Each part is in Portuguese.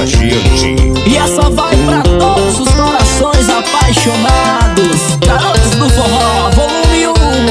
contagiante. E essa vai pra todos os corações apaixonados. Garotos do Forró, volume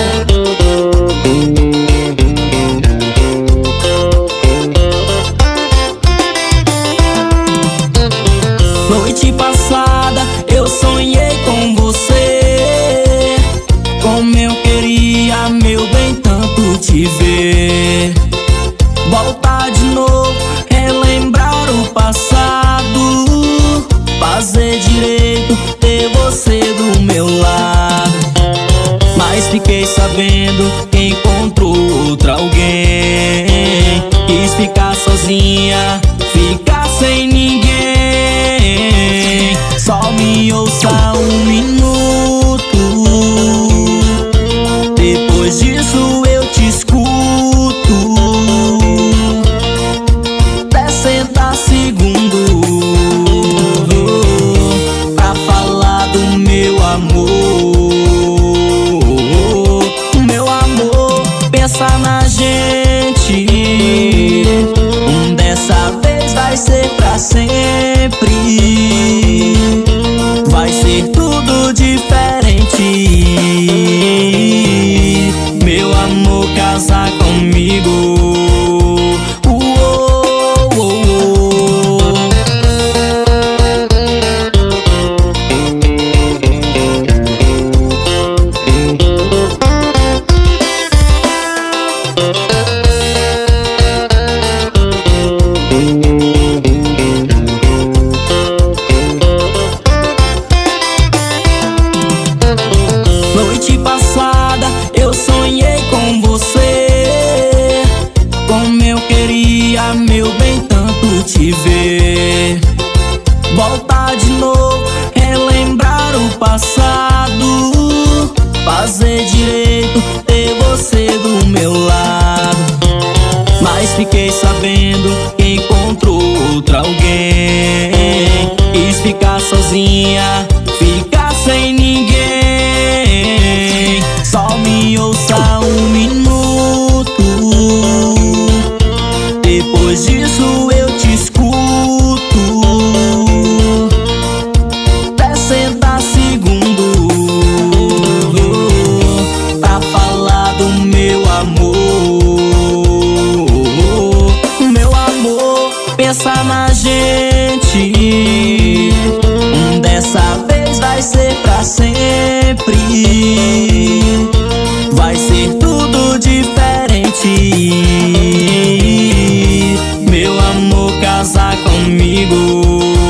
1. Noite passada eu sonhei com você, como eu queria, meu bem, tanto te ver. Voltar de novo, relembrar o passado, fazer direito, ter você do meu lado. Mas fiquei sabendo que encontrou outro alguém. Quis ficar sozinha, ficar sem ninguém. Só me ouça um minuto, depois disso eu te escuto. 60 segundos pra falar do meu amor. Meu amor, pensa na gente. Dessa vez vai ser pra sempre. Vai ser tudo diferente. Meu amor, casa comigo. Noite passada eu sonhei com você, como eu queria, meu bem, tanto te ver. Voltar de novo, relembrar o passado, fazer direito, ter você do meu lado. Mas fiquei sabendo que encontrou outro alguém. Quis ficar sozinha, ficar sem ninguém. Só me ouça um minuto, depois disso eu te escuto. 60 segundos pra falar do meu amor. Meu amor, pensa na gente. Dessa vez vai ser pra sempre. Vai ser tudo diferente. Meu amor, casa comigo.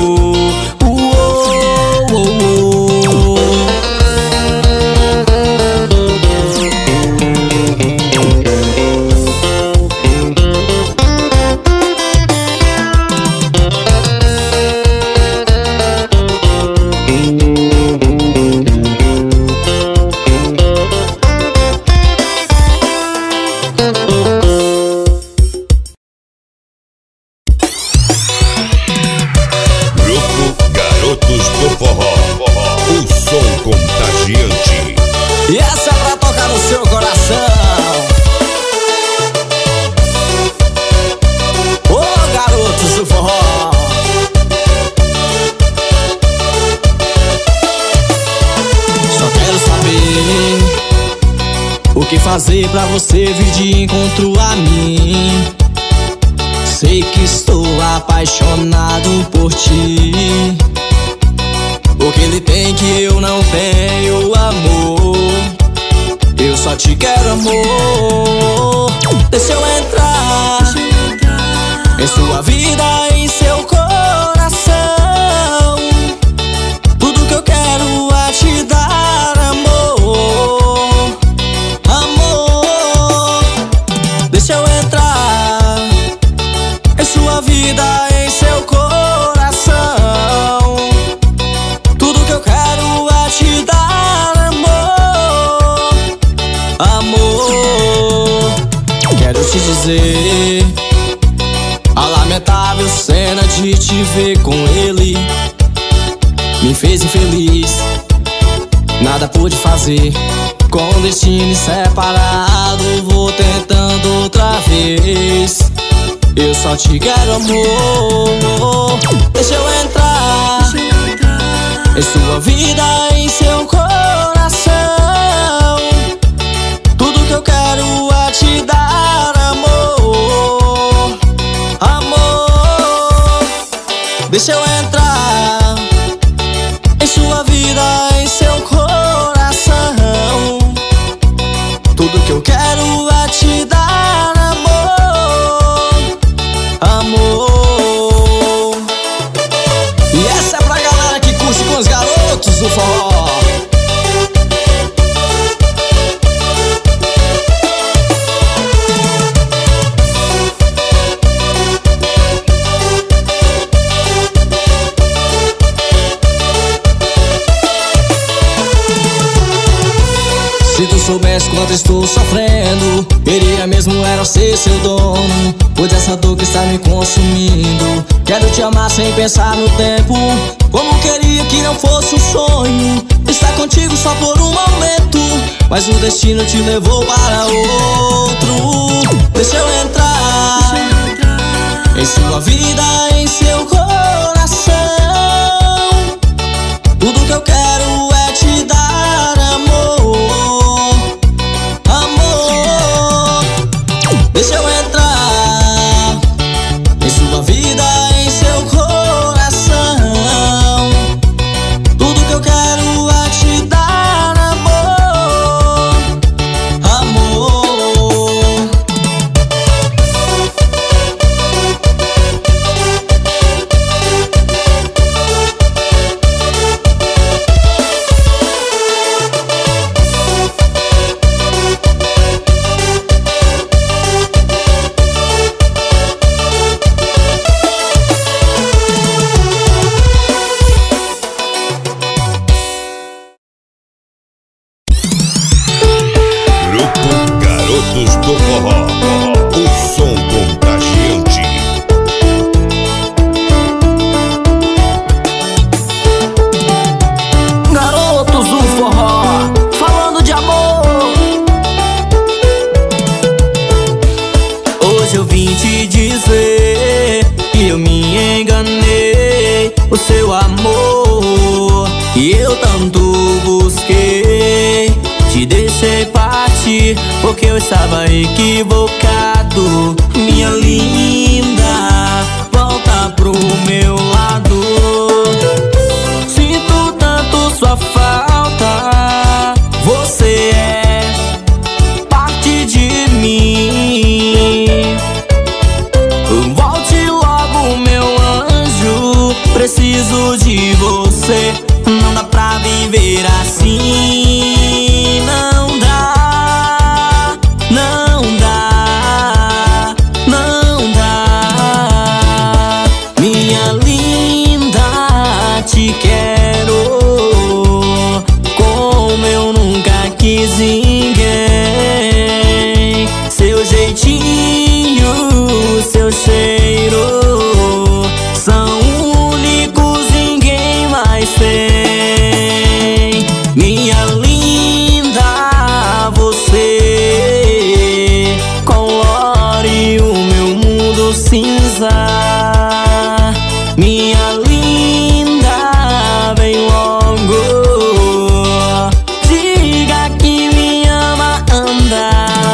Garotos do Forró, o som contagiante. E essa é pra tocar no seu coração. Ô, garotos do forró. Só quero saber o que fazer pra você vir de encontro a mim. Sei que estou apaixonado por ti. O que ele tem que eu não tenho, amor. Eu só te quero, amor. Deixa eu entrar em sua vida, em seu coração. Tudo que eu quero é te dar, amor. Amor, deixa eu entrar em sua vida, em seu coração. Tudo que eu quero é te dar, amor. Amor, quero te dizer a lamentável cena de te ver com ele me fez infeliz. Nada pude fazer, com o destino separado. Vou tentando outra vez. Eu só te quero, amor. Deixa eu entrar em sua vida, em seu coração. Tudo que eu quero é te dar, amor. Amor, deixa eu entrar em sua vida, em seu coração. Tudo que eu quero é te dar, amor. Amor. E essa é pra galera que curte com os garotos do forró. Se tu soubesse quanto estou sofrendo, queria mesmo era ser seu dono. Pois essa dor que está me consumindo, quero te amar sem pensar no tempo. Como queria que não fosse um sonho estar contigo só por um momento, mas o destino te levou para outro. Deixa eu entrar em sua vida, em seu coração. Tudo que eu quero é te dar, amor. Amor, deixa eu entrar em sua vida, em seu coração. Tudo que eu quero é te dar, amor. Amor. Grupo Garotos do Forró, o som contagiante. Garotos do forró, falando de amor. Hoje eu vim te dizer que eu me enganei. O seu amor que eu tanto busquei, te deixei partir porque eu estava equivocado. Minha linda, volta pro meu lado. Sinto tanto sua falta, você é parte de mim. Volte logo, meu anjo, preciso de você. Não dá pra viver assim, não dá, não dá, não dá. Minha linda, te quero como eu nunca quis ninguém. Seu jeitinho, seu cheiro são únicos, ninguém mais tem. Minha linda, você colore o meu mundo cinza. Minha linda, vem logo, diga que me ama, anda.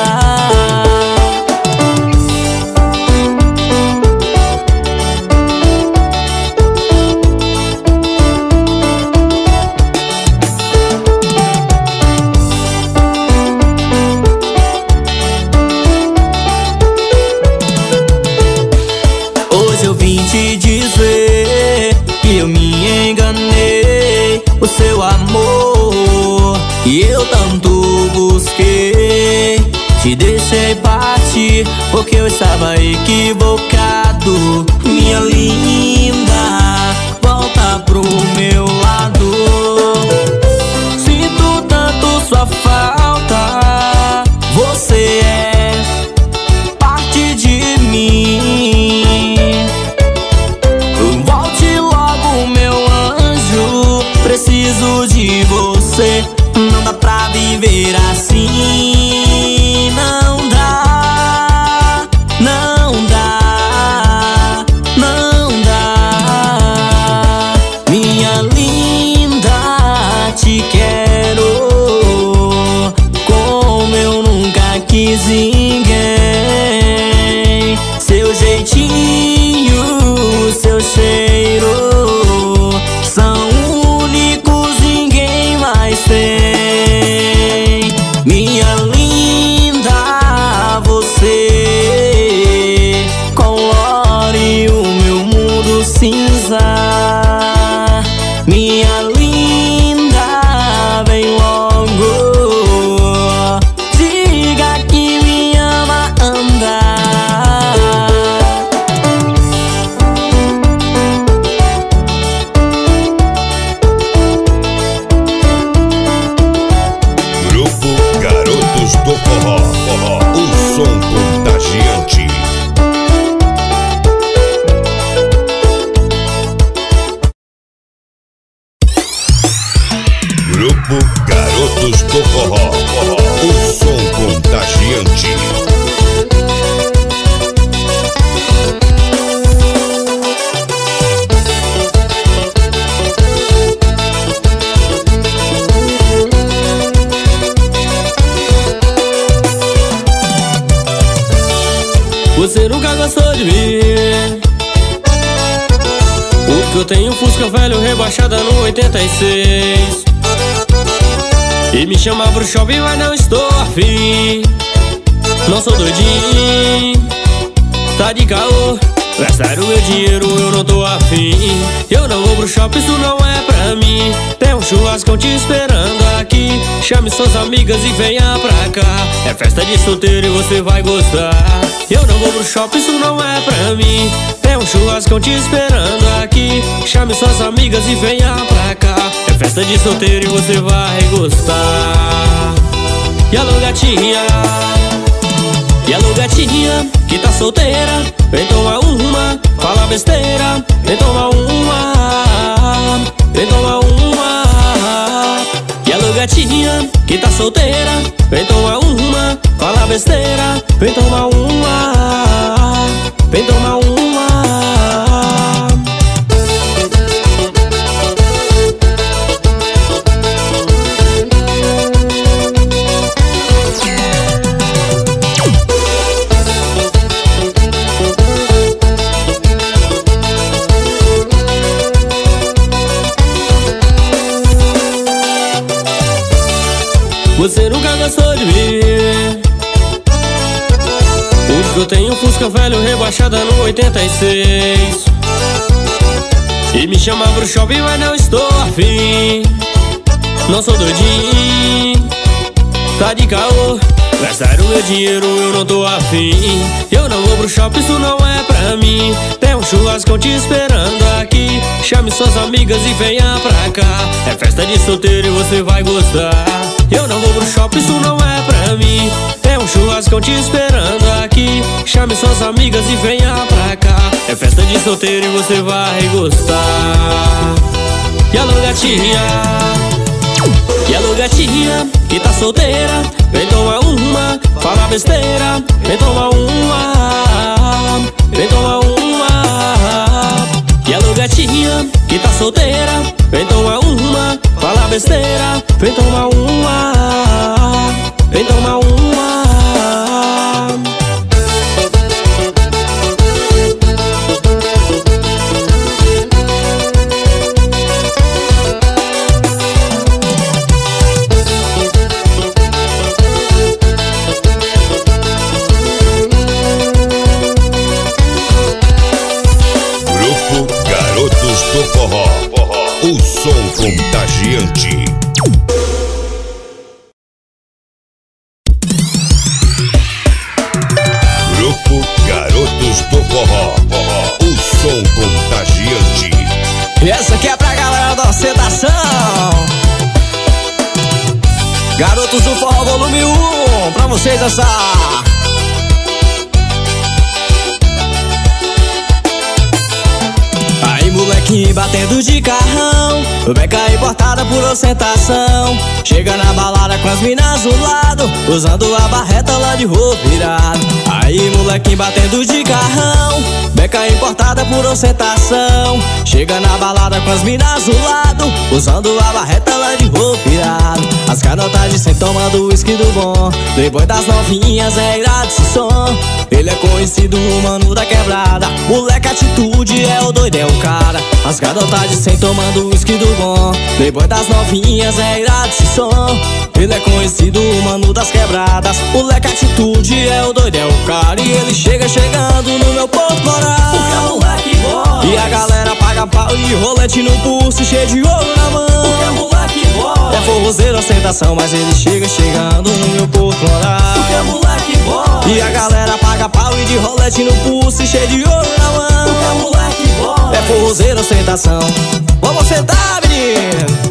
Hoje eu vim te dizer que eu me enganei. O seu amor que eu tanto busquei, te deixei partir porque eu estava equivocado. Minha linda, volta pro meu lado. Sinto tanto sua falta, você é parte de mim. Volte logo, meu anjo, preciso de você. Não dá pra viver assim, não dá, não dá. ninguém. Seu jeitinho, seu cheiro são únicos, ninguém mais tem. Minha linda, você colore o meu mundo cinza. Minha linda, vem logo, diga que me ama, anda. Grupo Garotos do Forró, o som contagiante. Grupo Garotos do Forró, o som contagiante. Você nunca gostou de mim, porque eu tenho Fusca velho rebaixada no 86. E me chama pro shopping, mas não estou afim. Não sou doidinho, tá de caô, gastar o meu dinheiro eu não tô afim. Eu não vou pro shopping, isso não é pra mim. Tem um churrascão te esperando aqui. Chame suas amigas e venha pra cá. É festa de solteiro e você vai gostar. Eu não vou pro shopping, isso não é pra mim. Tem um churrascão te esperando aqui. Chame suas amigas e venha pra cá. É festa de solteiro e você vai gostar. E alô gatinha, e alô gatinha que tá solteira, vem tomar uma, fala besteira. Vem tomar uma, vem tomar uma. E alô gatinha que tá solteira, vem tomar uma, fala besteira. Vem tomar uma, vem tomar uma. Você nunca gostou de mim, porque eu tenho Fusca velho rebaixada no 86. E me chama pro shopping, mas não estou afim. Não sou doidinho, tá de caô, gastar o meu dinheiro eu não tô afim. Eu não vou pro shopping, isso não é pra mim. Tem um churrascão te esperando aqui. Chame suas amigas e venha pra cá. É festa de solteiro e você vai gostar. Eu não vou pro shopping, isso não é pra mim. Tem um churrascão te esperando aqui. Chame suas amigas e venha pra cá. É festa de solteiro e você vai gostar. E alô gatinha, e alô gatinha que tá solteira, vem tomar uma, fala besteira. Vem tomar uma, vem tomar uma. E alô gatinha que tá solteira, vem tomar uma, fala besteira. Vem tomar uma, vem tomar uma. Grupo Garotos do Forró, o som contagiante. Grupo Garotos do Forró, o som contagiante. E essa aqui é pra galera da ostentação. Garotos do Forró volume 1, pra vocês dançar. Aí molequinho batendo de carrão, beca importada por ostentação. Chega na balada com as minas do lado, usando a barreta lá de roupa virado. Aí molequinho batendo de carrão, beca importada por ostentação. Chega na balada com as minas do lado, usando a barreta lá de roupa virado. As garotas de 100 tomando uísque do bom. Playboy das novinhas é irado esse som. Ele é conhecido, o mano da quebrada. Moleque atitude, é o doido, é o cara. As garotas de 100 tomando uísque do bom. Playboy das novinhas é irado esse som. Ele é conhecido, o mano das quebradas. Moleque atitude, é o doido, é o cara. E ele chega chegando no meu ponto moral. Porque é moleque boy. E a galera paga pau e rolete no pulso, cheio de ouro na mão. Porque é moleque boy. É forrozeiro, ostentação, mas ele chega chegando no meu porto moral. Porque é moleque boy. E a galera paga pau e de rolete no pulso e cheio de ouro na mão. Porque é moleque boy. É forrozeiro, ostentação. Vamos sentar, menino.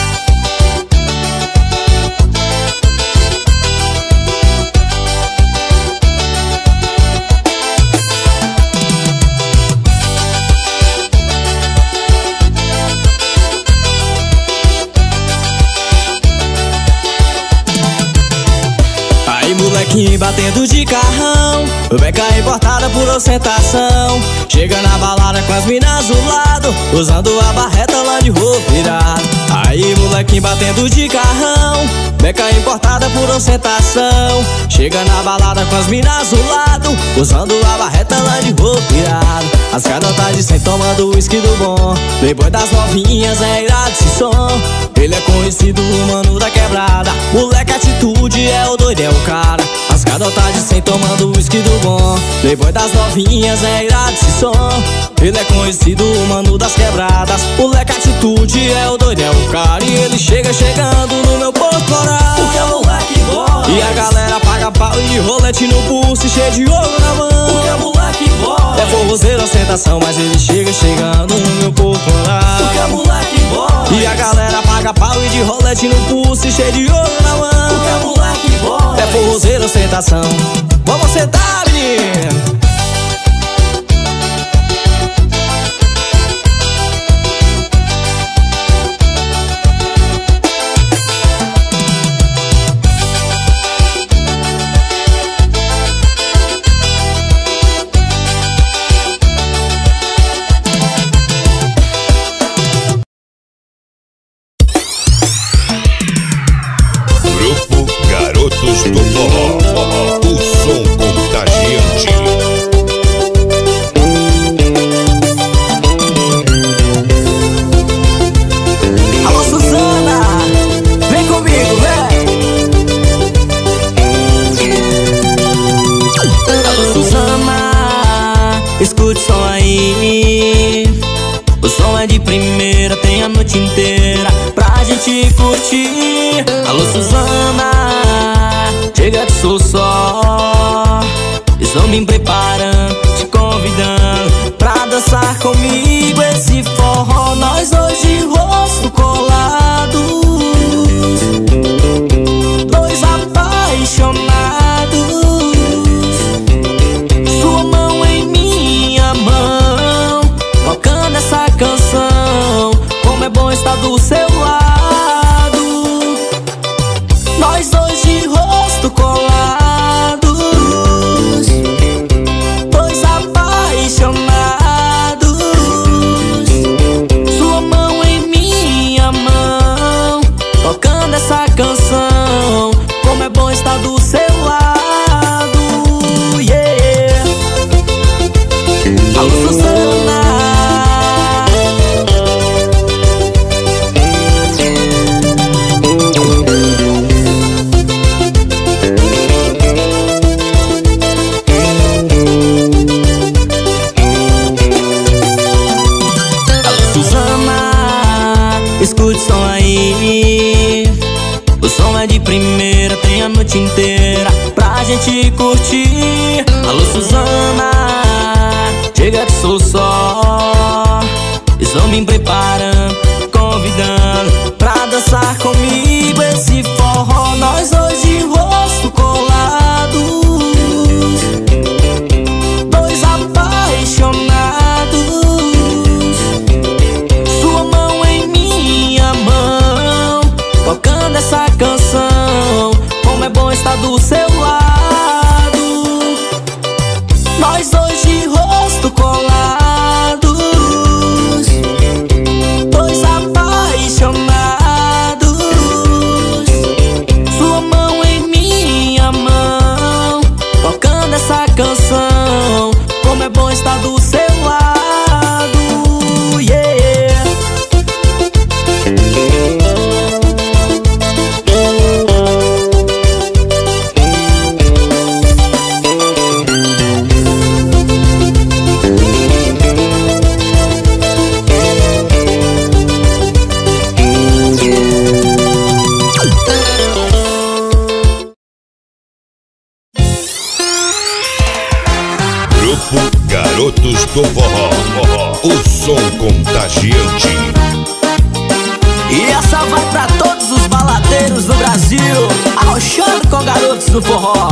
Molequinho batendo de carrão, beca importada por ostentação. Chega na balada com as minas do lado, usando a barreta lá de roupa virada. Aí molequinho batendo de carrão, beca importada por ostentação. Chega na balada com as minas do lado, usando a barreta lá de roupa virada. As garotas de 100 tomando uísque do bom. Playboy das novinhas é irado esse som. Ele é conhecido, o mano da quebrada. Moleque atitude, é o doido, é o cara. As garotas de 100 tomando uísque do bom. Playboy das novinhas é irado esse som. Ele é conhecido, o mano das quebradas. Moleque atitude, é o doido, é o cara. E ele chega chegando no meu ponto moral. Porque é moleque boy. E a galera paga pau e rolete no pulso e cheio de ouro na mão. Porque é moleque boy. É forrozeiro, ostentação, mas ele chega chegando no meu corpo moral. Porque é moleque boy. E a galera paga pau e de rolete no pulso e cheio de ouro na mão. Porque é moleque boy. É forrozeiro, ostentação. Vamos sentar, menino. Garotos do Forró, o som contagiante. Alô, Suzana, vem comigo, vem. Alô, Suzana, escute o som aí. O som é de primeira, tem a noite inteira pra gente curtir. Alô, Suzana, chega que sou só. Estou me preparando, te convidando pra dançar comigo esse forró. Nós hoje rosto colado, dois apaixonados. Sua mão em minha mão, tocando essa canção. Como é bom estar do seu lado. Nós dois de rosto colados, dois apaixonados. Sua mão em minha mão, tocando essa canção. Como é bom estar do seu lado, yeah. Alô, Suzana, escute o som aí. O som é de primeira, tem a noite inteira pra gente curtir. Alô, Suzana, chega que sou só. Estou me preparando, convidando pra dançar comigo esse forró. Nós hoje rosto colados, dois apaixonados. Sua mão em minha mão, tocando essa canção. Como é bom estar do seu lado. Nós dois de rosto colados, dois apaixonados. Grupo Garotos do Forró, o som contagiante. E essa vai pra todos os baladeiros do Brasil, arrochando com Garotos do Forró.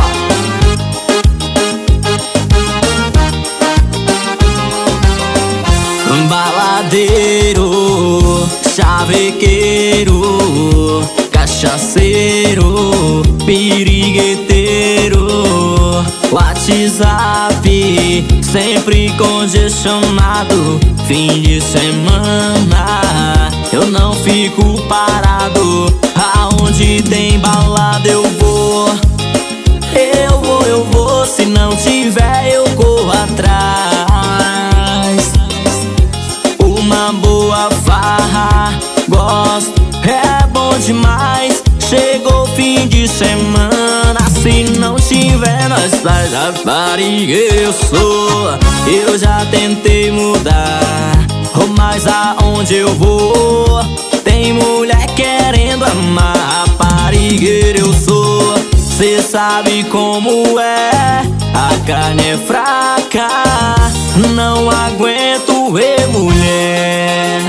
Baladeiro, chavequeiro, cachaceiro, pirigueteiro, WhatsApp sempre congestionado. Fim de semana eu não fico parado. Aonde tem balada eu vou. Eu vou, se não tiver eu corro atrás. Uma boa farra, gosto, é bom demais. Chegou o fim de semana, se não tiver nós faz a rapariga eu sou. Eu já tentei mudar, mas aonde eu vou tem mulher querendo amar. Raparigueiro eu sou, cê sabe como é. A carne é fraca, não aguento ver mulher.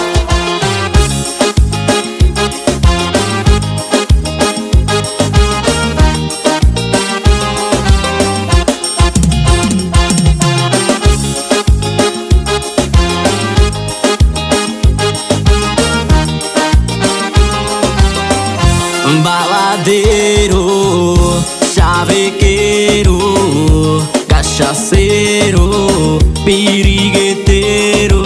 Baladeiro, chavequeiro, cachaceiro, pirigueteiro,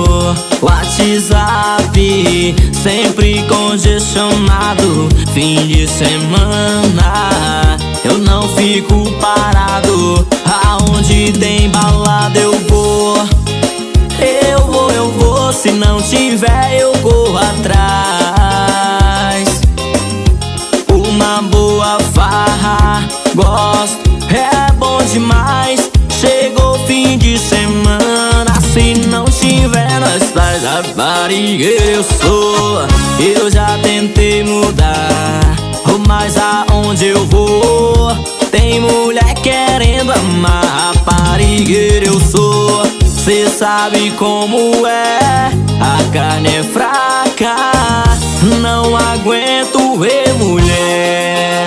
WhatsApp sempre congestionado. Fim de semana eu não fico parado. Aonde tem balada eu vou. Eu vou, se não tiver eu corro atrás. Uma boa farra, gosto, é bom demais. Chegou o fim de semana, se não tiver nós faz a rapariga eu sou. Eu já tentei mudar, mas aonde eu vou tem mulher querendo amar. Raparigueiro eu sou, cê sabe como é. A carne é fraca, não aguento ver mulher.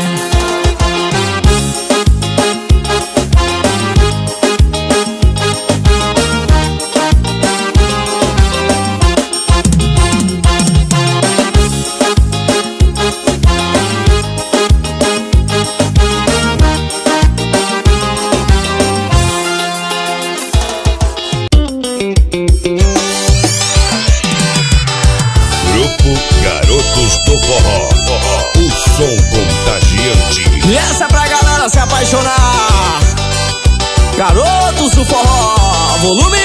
Garotos do Forró, o som contagiante. E essa é pra galera se apaixonar. Garotos do Forró, volume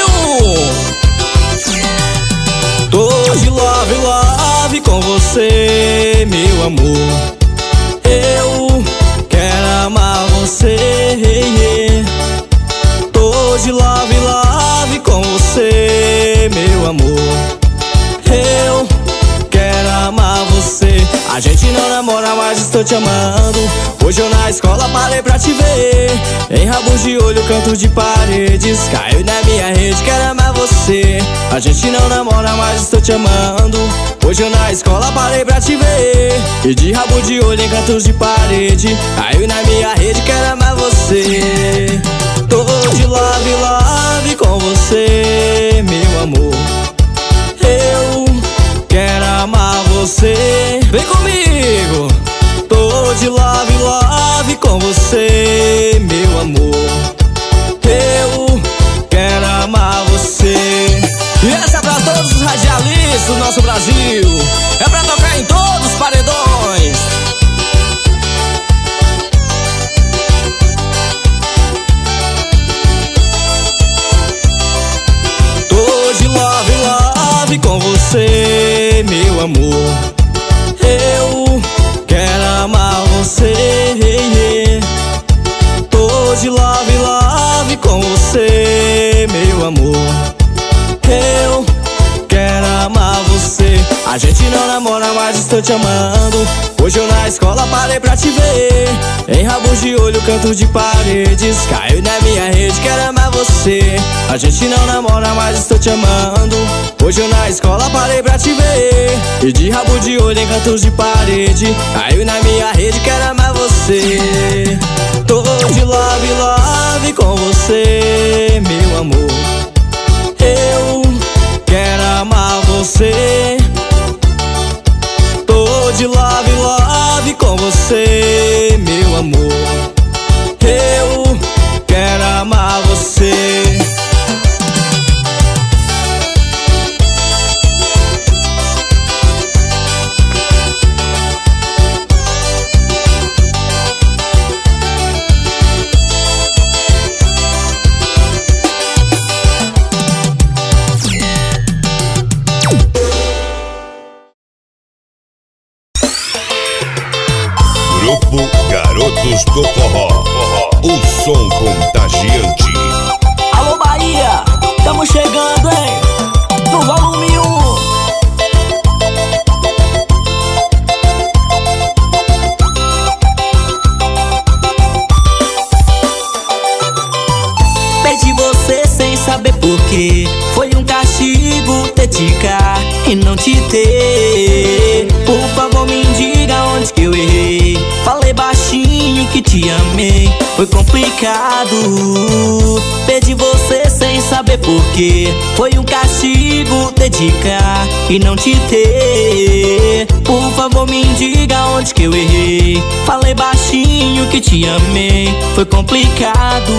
1. Tô de love, love com você, meu amor. Eu quero amar você. Tô de love, love com você, meu amor. Eu quero amar você. A gente não namora, mas estou te amando. Hoje eu na escola parei pra te ver. Em rabos de olho, canto de paredes. Caiu na minha rede, quero amar você. A gente não namora, mas estou te amando. Hoje eu na escola parei pra te ver. E de rabo de olho em cantos de parede. Caiu na minha rede, quero amar você. Tô de love, love com você, meu amor. Eu quero amar você. Vem comigo. Tô de love, love com você, meu amor. Eu quero amar você. E essa é pra todos os radialistas do nosso Brasil. É pra tocar em todos os paredões. Tô de love, love com você, meu amor. Eu quero amar você. Tô de love, love com você, meu amor. Eu quero amar você. namora, mas estou te amando. Hoje eu na escola parei pra te ver. Em rabos de olho, cantos de paredes. Caiu na minha rede, quero amar você. A gente não namora, mas estou te amando. Hoje eu na escola parei pra te ver. E de rabo de olho em cantos de parede. Caiu na minha rede, quero amar você. Tô de love, love com você, meu amor. Eu quero amar você. Tô de love, love com você, meu amor. Eu quero amar você. Grupo Garotos do Forró, o som contagiante. Alô Bahia, tamo chegando, hein? No volume 1. Perdi você sem saber porquê. Foi um castigo ter te cá e não te ter. Por favor me diga onde que eu errei. Falei baixinho que te amei, foi complicado. Perdi você sem saber porquê. Foi um castigo ter te cá e não te ter. Por favor me diga onde que eu errei. Falei baixinho que te amei, foi complicado.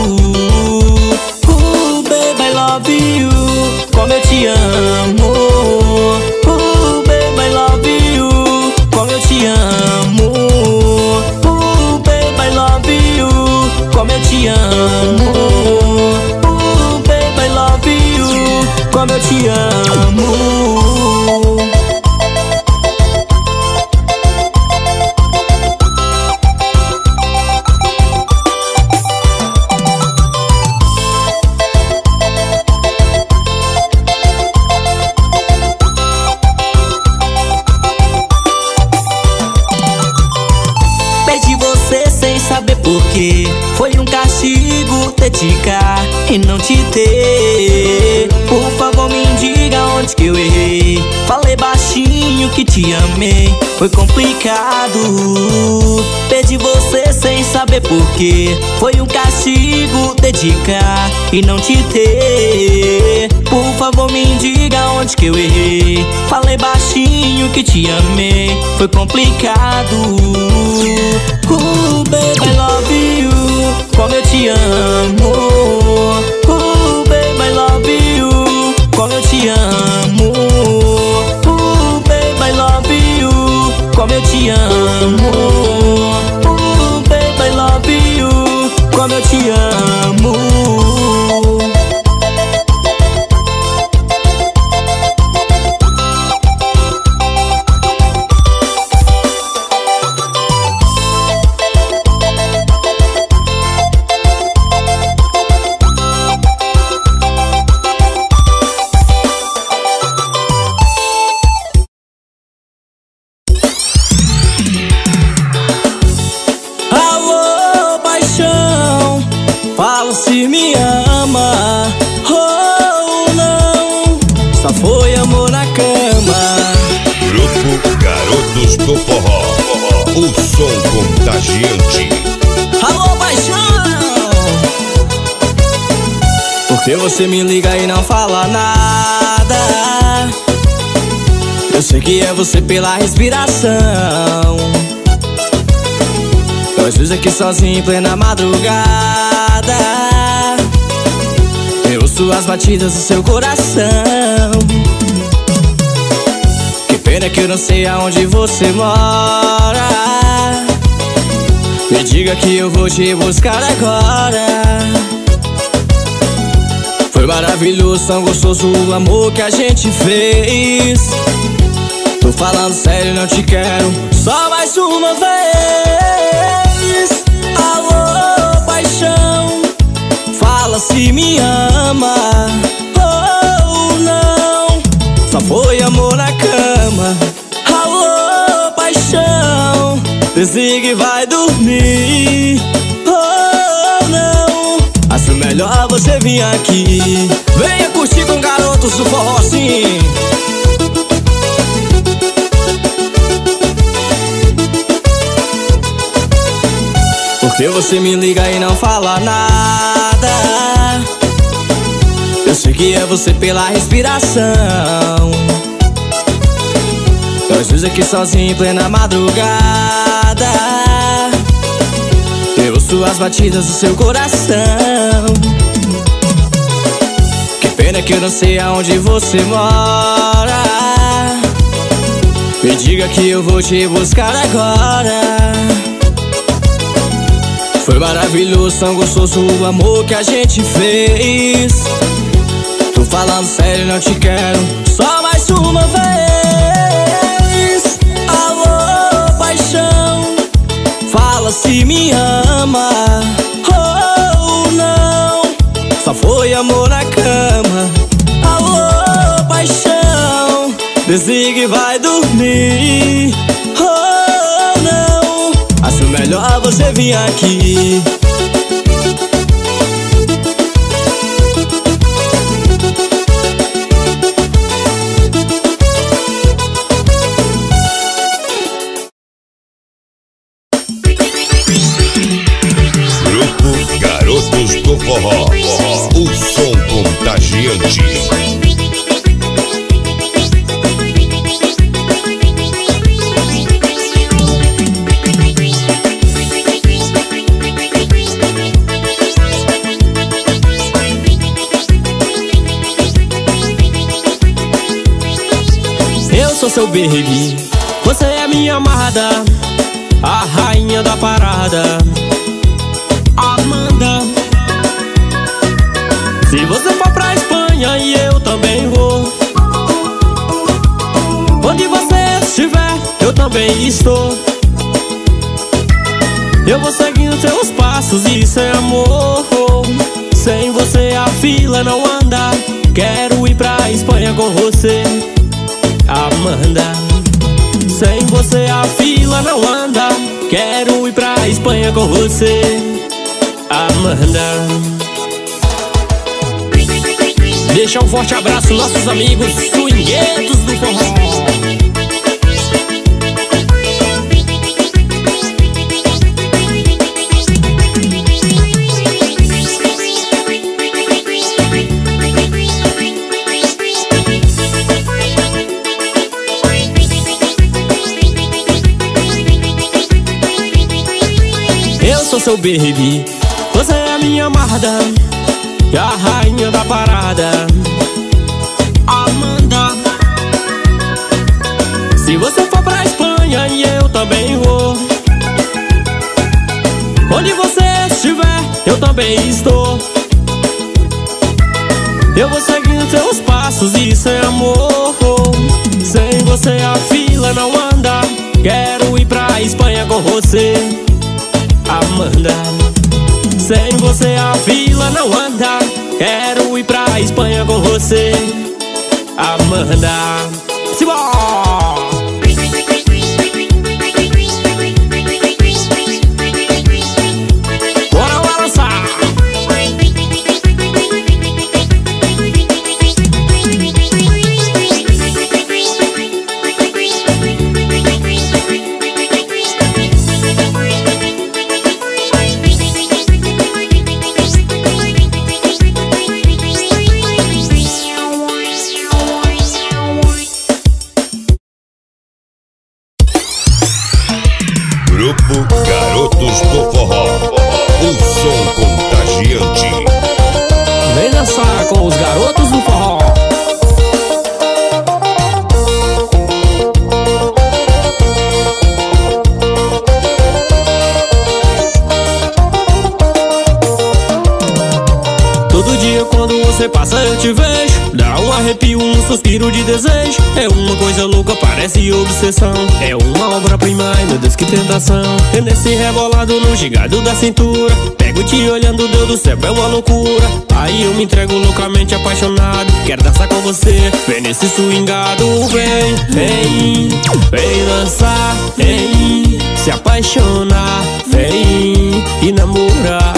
Baby, I love you, como eu te amo. Baby, I love you, como eu te amo. Baby, I love you, como eu te amo. Baby, I love you, como eu te amo. Porque foi um castigo ter te cá e não te ter. Por favor me diga onde que eu errei. Falei baixinho que te amei, foi complicado. Perdi você sem saber porquê. Foi um castigo ter te cá e não te ter. Por favor me diga onde que eu errei. Falei baixinho que te amei, foi complicado. Baby, I love you, como eu te amo. Baby, I love you, como eu te amo. Baby, I love you, como eu te amo. Baby, I love you, como eu te amo. Fala se me ama ou não. Só foi amor na cama. Grupo Garotos do Forró, o som contagiante. Alô, paixão! Porque você me liga e não fala nada. Eu sei que é você pela respiração. Nós dois aqui sozinhos em plena madrugada. Eu ouço as batidas do seu coração. Que pena que eu não sei aonde você mora. Me diga que eu vou te buscar agora. Foi maravilhoso, tão gostoso o amor que a gente fez. Tô falando sério, não te quero só mais uma vez. Alô, paixão, fala se me ama ou não. Só foi amor na cama. Alô, desliga e vai dormir. Oh, não, acho melhor você vir aqui. Venha curtir com garotos do forró, sim. Porque você me liga e não fala nada. Eu sei que é você pela respiração. Nós dois aqui sozinhos em plena madrugada. Eu ouço as batidas do seu coração. Que pena que eu não sei aonde você mora. Me diga que eu vou te buscar agora. Foi maravilhoso, tão gostoso o amor que a gente fez. Tô falando sério, não te quero só mais uma vez. Alô, paixão, fala se me ama. Oh, não, só foi amor na cama. Alô, paixão, desliga e vai dormir. Oh, não, acho melhor você vir aqui. Grupo Garotos do Forró, o som contagiante. Eu sou seu baby, você é minha amada, a rainha da parada, Amanda. Se você for pra Espanha e eu também vou, onde você estiver, eu também estou. Eu vou seguindo seus passos e sem amor. Sem você a fila não anda. Quero ir pra Espanha com você, Amanda. Sem você a fila não anda. Quero ir pra Espanha com você, Amanda. Deixa um forte abraço, nossos amigos swinguetos do forró. Eu sou seu baby, você é minha amada, e a rainha da parada, Amanda. Se você for pra Espanha e eu também vou, onde você estiver, eu também estou. Eu vou seguindo seus passos e sem amor. Sem você a fila não anda. Quero ir pra Espanha com você, Amanda. Sem você a fila não anda. Quero ir pra Espanha com você, Amanda. Simbora! Todo dia quando você passa eu te vejo, dá um arrepio, um suspiro de desejo. É uma coisa louca, parece obsessão. É uma obra-prima, ai meu Deus que tentação. E nesse rebolado no gigado da cintura, pego te olhando, Deus do céu, é uma loucura. Aí eu me entrego loucamente apaixonado, quero dançar com você, vem nesse swingado. Vem, vem, vem dançar, vem se apaixonar, vem e namorar.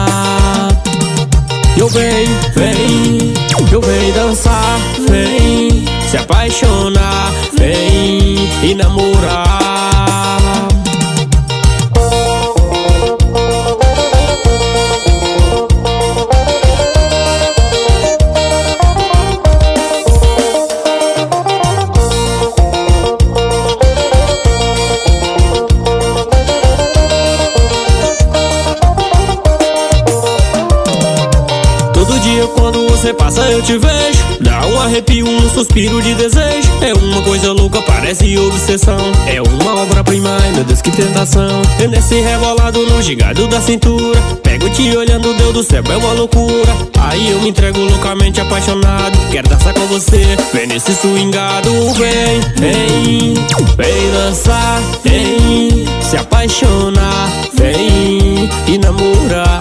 Eu vem, vem, eu vem dançar, vem se apaixonar, vem e namorar. Quando você passa eu te vejo, dá um arrepio, um suspiro de desejo. É uma coisa louca, parece obsessão. É uma obra-prima, ai meu Deus que tentação. E nesse rebolado no gigado da cintura, pego te olhando, Deus do céu, é uma loucura. Aí eu me entrego loucamente apaixonado, quero dançar com você, vem nesse swingado. Vem, vem, vem dançar, vem se apaixonar, vem e namorar.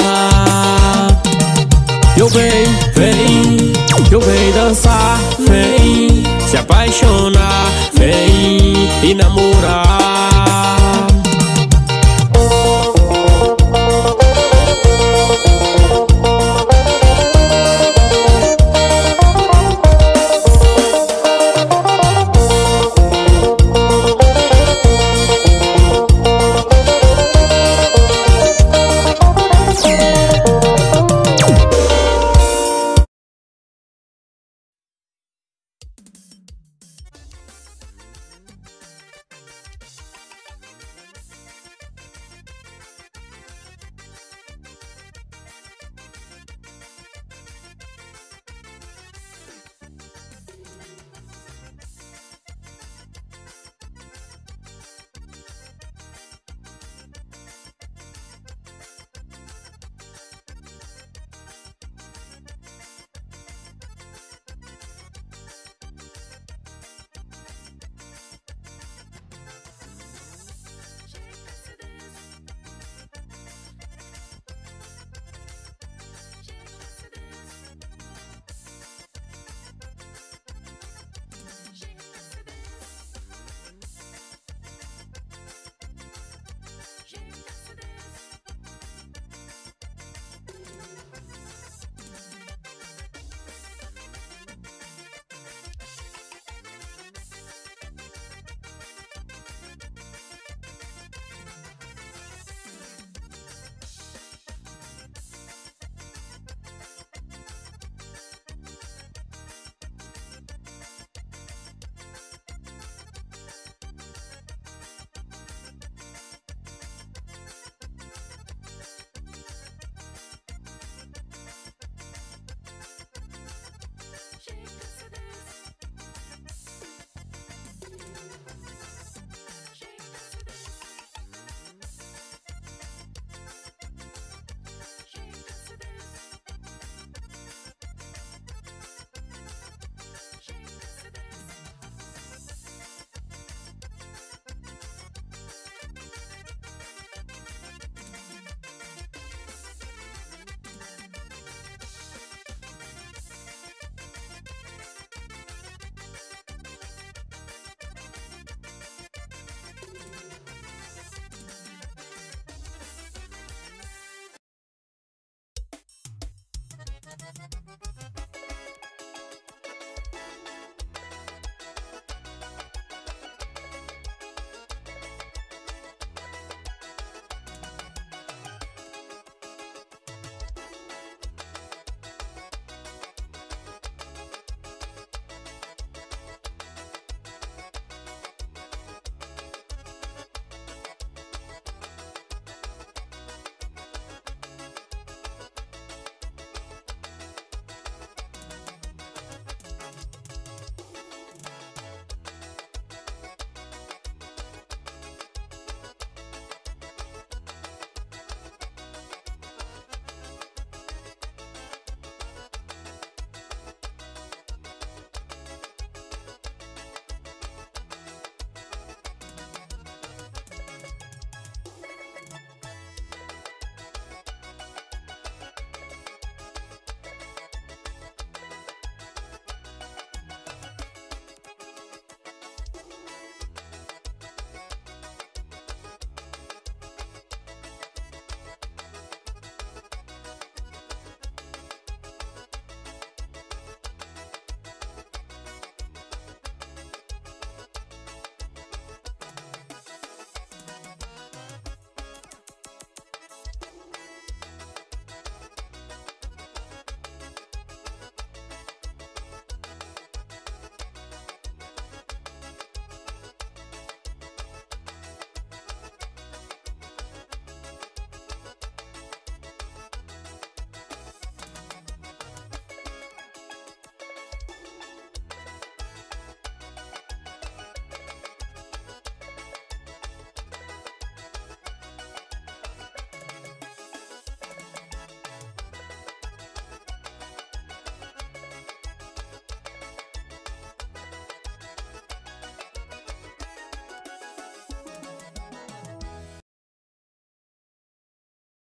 Eu vem, vem, eu vem dançar, vem se apaixonar, vem e namorar.